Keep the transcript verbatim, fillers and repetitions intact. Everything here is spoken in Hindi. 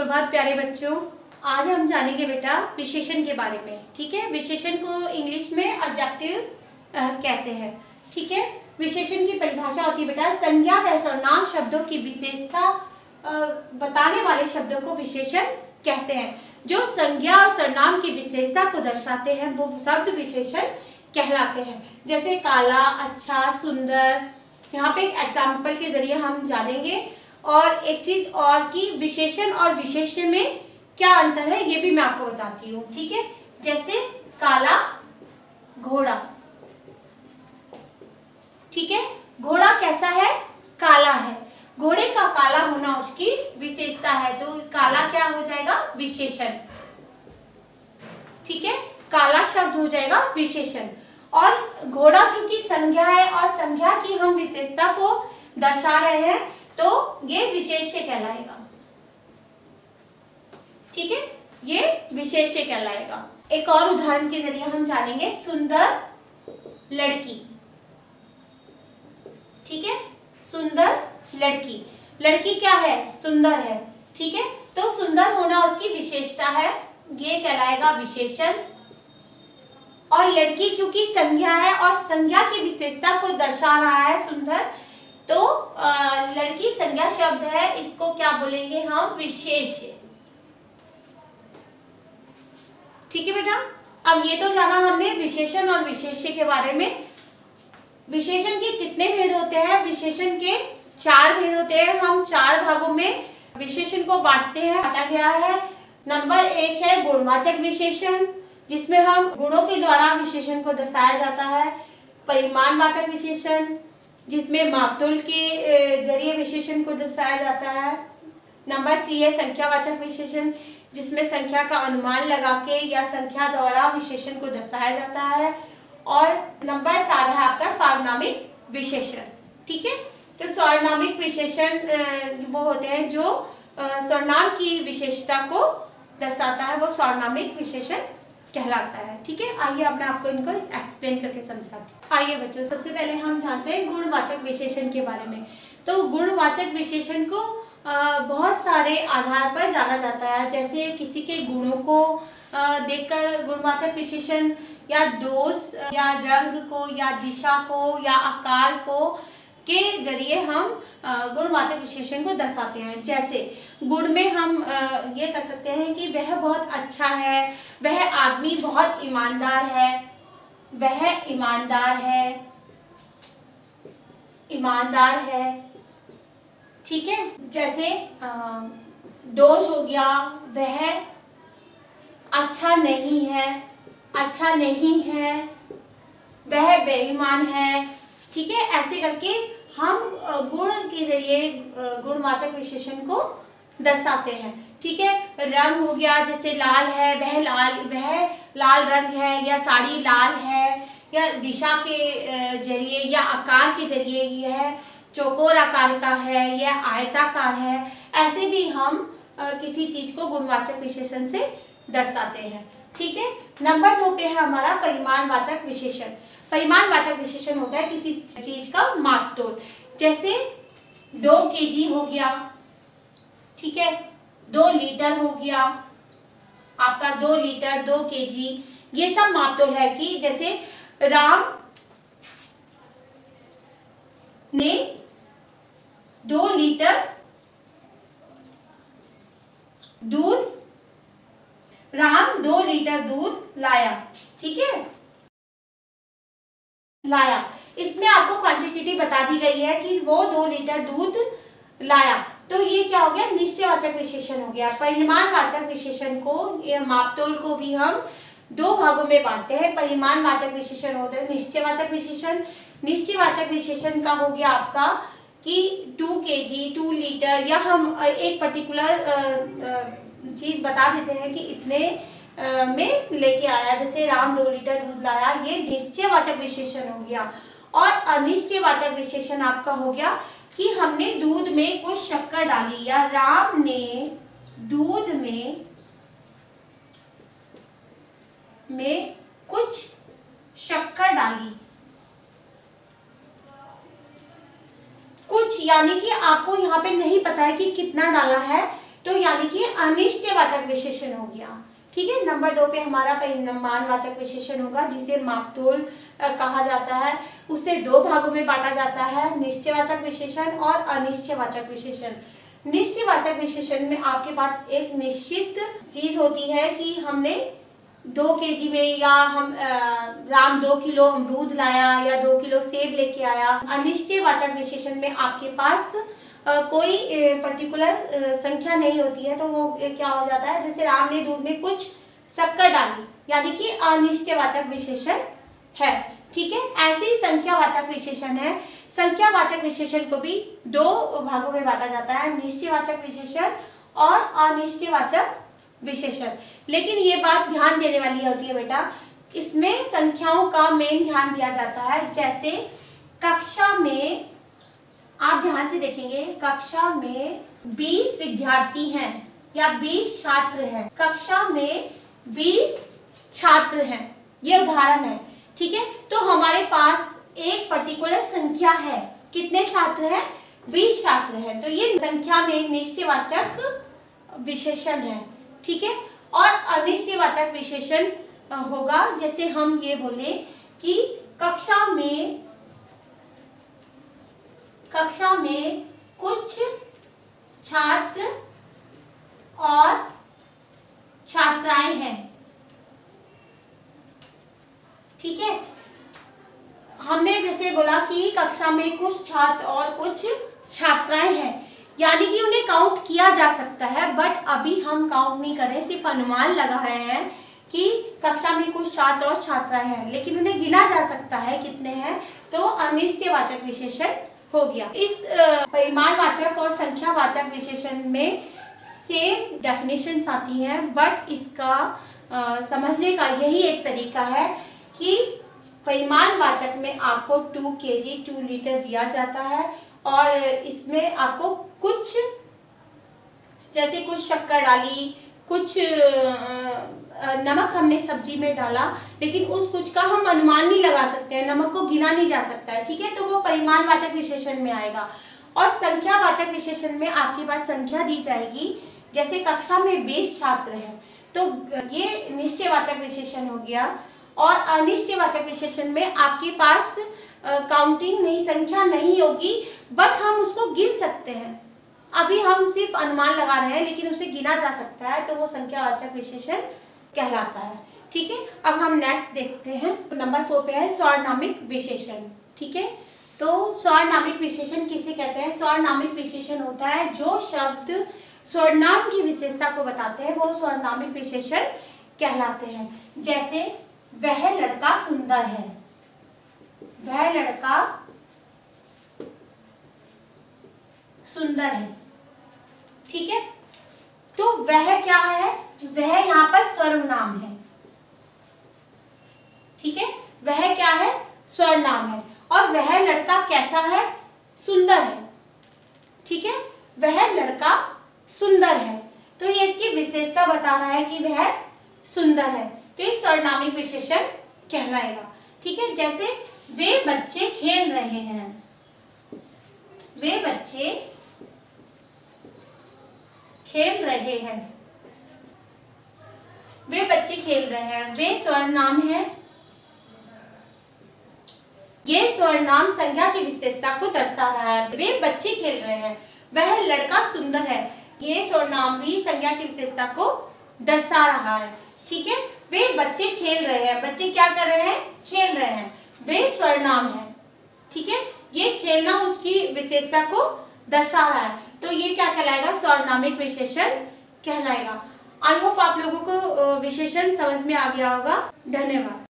सुप्रभात प्यारे बच्चों। आज हम जानेंगे बेटा विशेषण के बारे में। ठीक है, विशेषण को इंग्लिश में एडजेक्टिव कहते हैं। ठीक है, विशेषण की परिभाषा होती है बेटा संज्ञा व सर्वनाम शब्दों की विशेषता बताने वाले शब्दों को विशेषण कहते हैं। जो संज्ञा और सर्वनाम की विशेषता को दर्शाते हैं वो शब्द विशेषण कहलाते हैं। जैसे काला, अच्छा, सुंदर। यहाँ पे एक एग्जाम्पल के जरिए हम जानेंगे। और एक चीज और कि विशेषण और विशेष्य में क्या अंतर है ये भी मैं आपको बताती हूँ। ठीक है, जैसे काला घोड़ा। ठीक है, घोड़ा कैसा है? काला है। घोड़े का काला होना उसकी विशेषता है, तो काला क्या हो जाएगा? विशेषण। ठीक है, काला शब्द हो जाएगा विशेषण। और घोड़ा क्योंकि संज्ञा है और संज्ञा की हम विशेषता को दर्शा रहे हैं तो ये विशेष्य कहलाएगा। ठीक है, ये विशेष्य कहलाएगा। एक और उदाहरण के जरिए हम जानेंगे सुंदर लड़की। ठीक है, सुंदर लड़की। लड़की क्या है? सुंदर है। ठीक है, तो सुंदर होना उसकी विशेषता है, ये कहलाएगा विशेषण। और लड़की क्योंकि संज्ञा है और संज्ञा की विशेषता को दर्शा रहा है सुंदर, तो आ, लड़की संज्ञा शब्द है, इसको क्या बोलेंगे हम? विशेष्य। ठीक है बेटा, अब ये तो जाना हमने विशेषण और विशेष्य के बारे में। विशेषण के कितने भेद होते हैं? विशेषण के चार भेद होते हैं। हम चार भागों में विशेषण को बांटते हैं, बांटा गया है। नंबर एक है गुणवाचक विशेषण, जिसमें हम गुणों के द्वारा विशेषण को दर्शाया जाता है। परिमाणवाचक विशेषण, जिसमें मापतोल के जरिए विशेषण को दर्शाया जाता है। नंबर थ्री है संख्यावाचक विशेषण, जिसमें संख्या का अनुमान लगा के या संख्या द्वारा विशेषण को दर्शाया जाता है। और नंबर चार है आपका सार्वनामिक विशेषण। ठीक है, तो सार्वनामिक विशेषण वो होते हैं जो सर्वनाम की विशेषता को दर्शाता है, वो सार्वनामिक विशेषण कहलाता है। ठीक है, आइए अब मैं आपको इनको एक्सप्लेन करके समझाती हूँ। आइए बच्चों, सबसे पहले हम जानते हैं गुणवाचक विशेषण के बारे में। तो गुणवाचक विशेषण को आ, बहुत सारे आधार पर जाना जाता है। जैसे किसी के गुणों को देखकर गुणवाचक विशेषण, या दोष या रंग को या दिशा को या आकार को के जरिए हम गुणवाचक विशेषण को दर्शाते हैं। जैसे गुण में हम ये कर सकते हैं कि वह बहुत अच्छा है, वह आदमी बहुत ईमानदार है, वह ईमानदार है, ईमानदार है। ठीक है, जैसे दोष हो गया, वह अच्छा नहीं है, अच्छा नहीं है, वह बेईमान है। ठीक है, ऐसे करके हम गुण के जरिए गुणवाचक विशेषण को दर्शाते हैं। ठीक है, रंग हो गया, जैसे लाल है, वह लाल वह लाल रंग है, या साड़ी लाल है, या दिशा के जरिए या आकार के जरिए यह चौकोर आकार का है, यह आयताकार है। ऐसे भी हम किसी चीज को गुणवाचक विशेषण से दर्शाते हैं। ठीक है, नंबर दो पे है हमारा परिमाणवाचक विशेषण। परिमाणवाचक विशेषण होता है किसी चीज का मापतोल। जैसे दो केजी हो गया, ठीक है, दो लीटर हो गया, आपका दो लीटर, दो केजी, ये सब मापतोल है। कि जैसे राम ने दो लीटर दूध राम दो लीटर दूध लाया। ठीक है, लाया, इसमें आपको क्वांटिटी बता दी गई है कि वो दो लीटर दूध लाया। तो ये क्या हो गया? निश्चयवाचक विशेषण हो गया। परिमाणवाचक विशेषण को, ये मापतोल को भी हम दो भागों में बांटते हैं। परिमाणवाचक विशेषण होते हैं निश्चयवाचक विशेषण। निश्चयवाचक विशेषण का हो गया आपका कि टू केजी, टू लीटर, या हम एक पर्टिकुलर चीज बता देते हैं कि इतने में लेके आया। जैसे राम दो लीटर दूध लाया, ये निश्चयवाचक विशेषण हो गया। और अनिश्चयवाचक विशेषण आपका हो गया कि हमने दूध में कुछ शक्कर डाली, या राम ने दूध में में कुछ शक्कर डाली। कुछ यानी कि आपको यहाँ पे नहीं पता है कि कितना डाला है, तो यानी कि अनिश्चयवाचक विशेषण हो गया। ठीक है, नंबर दो पे हमारा परिमाणवाचक विशेषण होगा जिसे मापतोल कहा जाता है। उसे दो भागों में बांटा जाता है, निश्चयवाचक विशेषण और अनिश्चयवाचक विशेषण। निश्चयवाचक विशेषण में आपके पास एक निश्चित चीज होती है कि हमने दो केजी में, या हम राम दो किलो अमरूद लाया या दो किलो सेब लेके आया। अनिश्चयवाचक विशेषण में आपके पास Uh, कोई पर्टिकुलर uh, संख्या नहीं होती है, तो वो uh, क्या हो जाता है, जैसे राम ने दूध में कुछ शक्कर डाली, यानी कि अनिश्चयवाचक विशेषण है। ठीक है, ऐसे ही संख्यावाचक विशेषण है। संख्यावाचक विशेषण को भी दो भागों में बांटा जाता है, निश्चयवाचक विशेषण और अनिश्चयवाचक विशेषण। लेकिन ये बात ध्यान देने वाली होती है बेटा, इसमें संख्याओं का मेन ध्यान दिया जाता है। जैसे कक्षा में आप ध्यान से देखेंगे, कक्षा में बीस विद्यार्थी हैं या बीस छात्र हैं, कक्षा में बीस छात्र हैं, ये उदाहरण है। ठीक है, तो हमारे पास एक पर्टिकुलर संख्या है, कितने छात्र हैं, बीस छात्र हैं, तो ये संख्या में निश्चयवाचक विशेषण है। ठीक है, और अनिश्चयवाचक विशेषण होगा, जैसे हम ये बोले कि कक्षा में कक्षा में कुछ छात्र और छात्राएं हैं। ठीक है, हमने जैसे बोला कि कक्षा में कुछ छात्र और कुछ छात्राएं हैं, यानी कि उन्हें काउंट किया जा सकता है, बट अभी हम काउंट नहीं कर रहे, सिर्फ अनुमान लगा रहे हैं कि कक्षा में कुछ छात्र और छात्राएं हैं, लेकिन उन्हें गिना जा सकता है कितने हैं, तो अनिश्चयवाचक विशेषण हो गया। इस परिमाणवाचक और संख्यावाचक विशेषण में सेम डेफिनेशंस आती हैं, बट इसका आ, समझने का यही एक तरीका है कि परिमाणवाचक में आपको टू केजी टू लीटर दिया जाता है, और इसमें आपको कुछ, जैसे कुछ शक्कर डाली, कुछ नमक हमने सब्जी में डाला, लेकिन उस कुछ का हम अनुमान नहीं लगा सकते हैं, नमक को गिना नहीं जा सकता है। ठीक है, तो वो परिमाणवाचक विशेषण में आएगा। और संख्यावाचक विशेषण में आपके पास संख्या दी जाएगी, जैसे कक्षा में बीस छात्र हैं, तो ये निश्चयवाचक विशेषण हो गया। और अनिश्चयवाचक विशेषण में आपके पास काउंटिंग नहीं, संख्या नहीं होगी, बट हम उसको गिन सकते हैं। अभी हम सिर्फ अनुमान लगा रहे हैं, लेकिन उसे गिना जा सकता है, तो वो संख्यावाचक विशेषण कहलाता है। ठीक है, अब हम नेक्स्ट देखते हैं, नंबर फोर पे है स्वर्णामिक विशेषण। ठीक है, तो स्वर्णामिक विशेषण किसे कहते हैं? स्वर्णामिक विशेषण होता है जो शब्द स्वर्णाम की विशेषता को बताते हैं, वो स्वर्णामिक विशेषण कहलाते हैं। जैसे वह लड़का सुंदर है, वह लड़का सुंदर है। ठीक है, तो वह क्या है? वह यहाँ पर सर्वनाम है। ठीक है, वह क्या है? सर्वनाम है। और वह लड़का कैसा है? सुंदर है। ठीक है, वह लड़का सुंदर है, तो ये इसकी विशेषता बता रहा है कि वह सुंदर है, तो ये सर्वनामिक विशेषण कहलाएगा। ठीक है, जैसे वे बच्चे खेल रहे हैं, वे बच्चे खेल रहे हैं, वे बच्चे खेल रहे हैं, वे सर्वनाम है। ये सर्वनाम संज्ञा की विशेषता को दर्शा रहा है। वे बच्चे खेल रहे हैं, वह लड़का सुंदर है, ये सर्वनाम भी संज्ञा की विशेषता को दर्शा रहा है। ठीक है, वे बच्चे खेल रहे हैं, बच्चे क्या कर रहे हैं? खेल रहे हैं, वे सर्वनाम है। ठीक है, ये खेलना उसकी विशेषता को दर्शा रहा है, तो ये क्या कहलाएगा? सर्वनामिक विशेषण कहलाएगा। आई होप आप लोगों को विशेषण समझ में आ गया होगा। धन्यवाद।